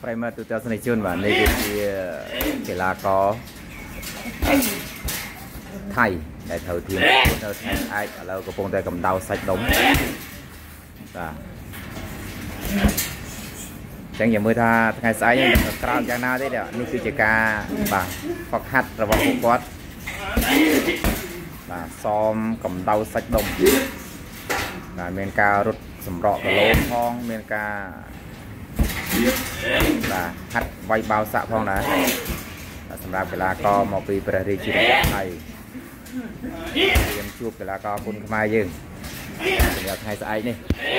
ប្រិមត្តទូទាំងស្នេហ៍ជនបាទនេះគឺជាកីឡាករថៃដែលត្រូវធៀបនៅថ្ងៃស្អែកឥឡូវកំពុងតែកម្ដៅសាច់ដុំបាទចឹងយើងមើលថាថ្ងៃស្អែកនេះក្រោយយ៉ាងណាទេនេះគឺជាការបាទហ្វឹកហាត់របស់ពួកគាត់បាទសមកម្ដៅសាច់ដុំបាទមានការរត់សម្រក់គីឡូផងមានការបាទហាត់វាយបាវសាក់ផងដែរសម្រាប់កីឡាករមកពីព្រះរាជាណាចក្រថៃយើងជួបកីឡាករគុនខ្មែរយើងសម្រាប់ថ្ងៃស្អែកនេះ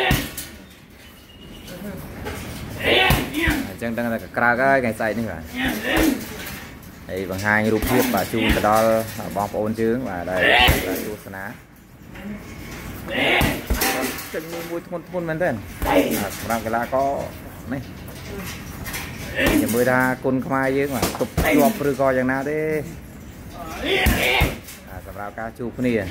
អញ្ចឹងដឹងតែក្រៅហើយថ្ងៃស្អែកនេះបាទហើយបង្ហាញរូបភាពបាទជូនទៅដល់បងប្អូនយើងបាទដែលទស្សនាចេញមួយធ្ងន់ធ្ងរមែនទែនសម្រាប់កីឡាករនេះខ្ញុំមើលថាគុនខ្មែរយើងបាទទប់ជាប់ឬក៏យ៉ាងណាទេសម្រាប់ការជួបគ្នា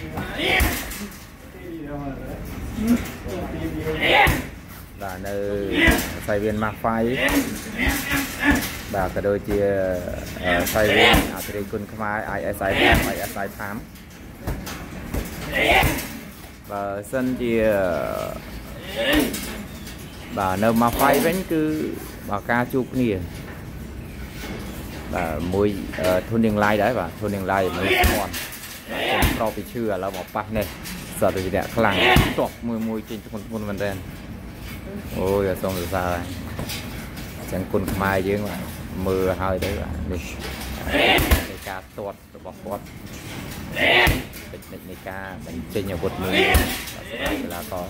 បាទនៅសៃវៀនម៉ាហ្វៃបាទក៏ដូចជាសៃវៀនអធិរាជគុនខ្មែរ ISI 5 បើសិនជាបាទនៅម៉ាហ្វៃវិញគឺបើការជួបគ្នាបាទមួយធននាងឡាយដែរបាទធននាងឡាយមួយស្មន់ប្រពីឈឺឥឡូវមកប៉ះនេះសតវិជ្ជាខ្លាំងទប់មួយចេញធ្ងន់មែនតើអូយសូមសរសើរហើយអញ្ចឹងគុណខ្មែរយើងបាទមើលហើយទៅបាទនេះការទាត់របស់គាត់នៃការបញ្ចេញអាវុធមួយកីឡាករ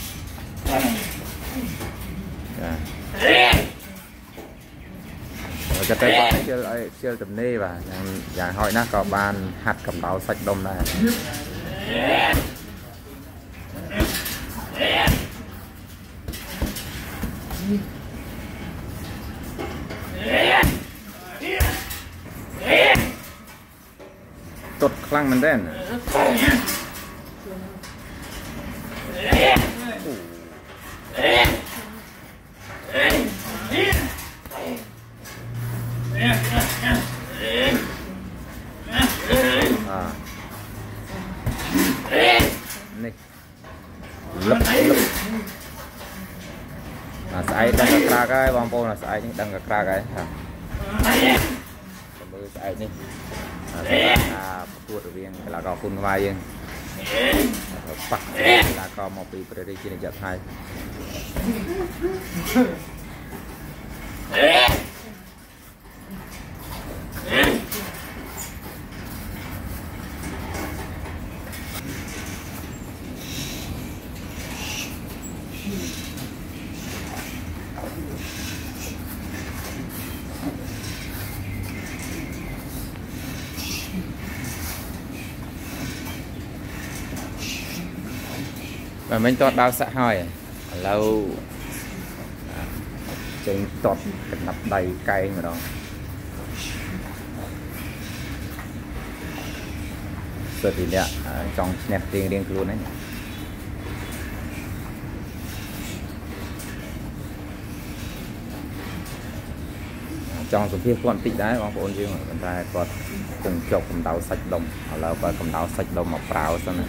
ចាទៅគាត់ជិលទំនេរបាទយ៉ាងហោចណាស់ក៏បានហាត់កម្ដៅសាច់ដុំដែរទុតខ្លាំងមែនទេនេះលឹបស្អែកដឹងក្រាកហើយបងប្អូនស្អែកនេះដឹងក្រាកហើយមើលស្អែកនេះប្រកួតរវាងកីឡាករគុនខ្មែរយើងប៉ះកីឡាករមកពីព្រះរាជាណាចក្រថៃបាទមិញទាត់បាវសាក់ហើយឥឡូវចេញទាត់កណ្ដាប់ដៃកែងម្ដងសិតទីនេះចង់ឈ្នះរៀងខ្លួនហ្នឹងចង់សម្ភាសគាត់បន្តិចដែរបងប្អូនយើងប៉ុន្តែគាត់គង់ជាប់កម្ដៅសាច់ដុំឥឡូវគាត់កម្ដៅសាច់ដុំមកប្រាវសិនណា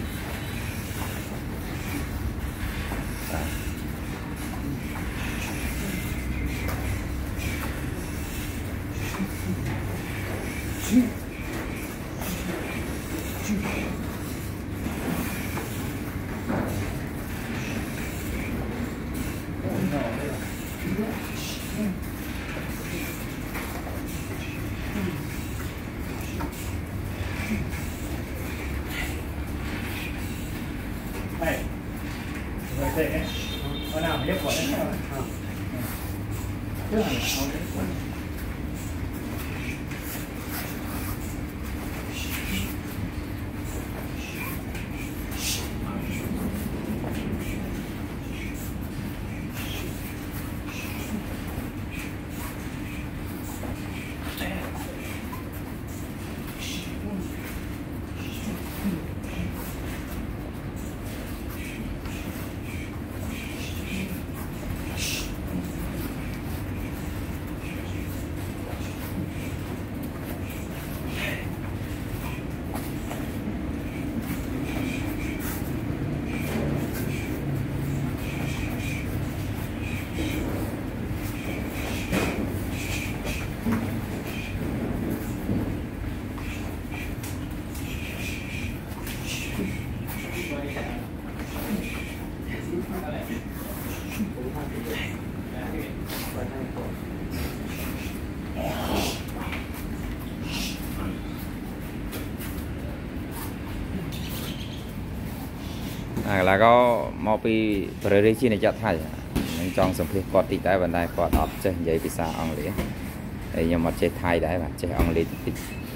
แล้วก็มอปีประเทศจีนในจัดไทยยังจองสมเพชกอดติดได้บันไดกอดออฟเจใหญ่ภาษาอังกฤษไอ้ยังมาเจไทยได้ป่ะเจอังกฤษติด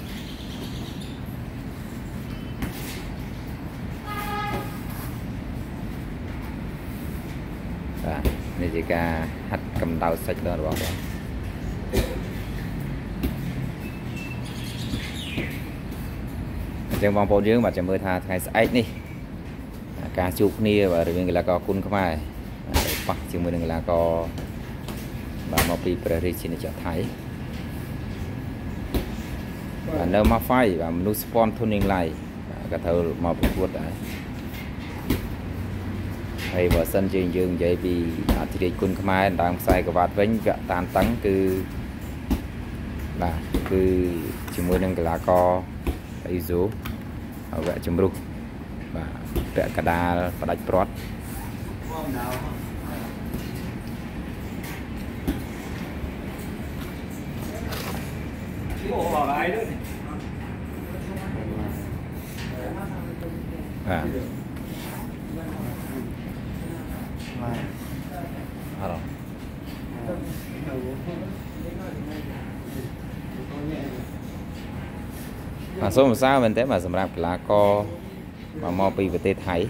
นี่จะการหัดกำดาวสักตัวบอกว่าจังบางปนเยอะมาจะมือทาไทยไอ้นี่การจูบนี่ว่าเรื่องแล้วก็คุณเข้ามาปักจึงมือหนึ่งแล้วก็มาปีประเทศจีนจะไทยเนื้อมาไฟvàมนุษย์สปอนทุนยังไงก็เธอมาประกวดได้hay vợ sân chơi dương vậy vì thì đi quân khmer đang sai cái vạt với gạ tàn tấn cứ chỉ muốn nâng cái lá co ấy rú vẽ chấm rục và vẽ cả đa và đánh prot số một sao mình thấy mà sầm rạp là co mà mò pi về tê thái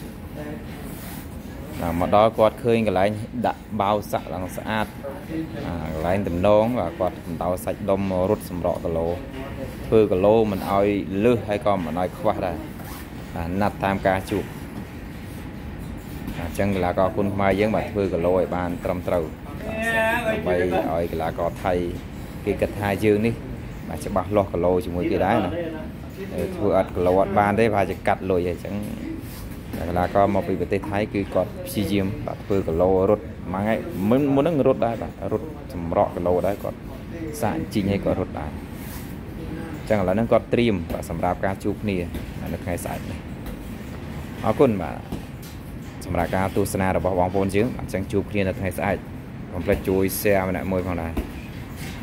mà đó quạt khơi cái lại đặt bao sạch là sạch lại tầm nón và quạt tàu sạch đông rút sầm rọ cả lô phơi cả lô mình oi lư hay con mà nói khoa đây nạp tham ca chụp chân là co kun mai giống mà phơi cả lô bàn trầm trầu bay oi là co thay cái kịch hai dương đi mà sẽ bắt lọt cả lô chỉ một cái đá này vừa ắt cả lô bàn đấy và sẽ cắt lôi vậy chẳng là co một bị tê thái cứ cọt xì diêm và phơi cả lô rút mà ngay muốn nó rút đấy bạn rút sầm rọ cả lô đấy còn sạn chinh hay còn rút đấy chẳng là nó có trim và sầm rạp cá chụp nè nó khai sạn này ở quân màสำหรับการตูสนาเราบอกวางโฟนเยอะจังจูบเรียนในไทยสะอาดผมไปจูยเสียมันหน่อยมวยฝั่งไหน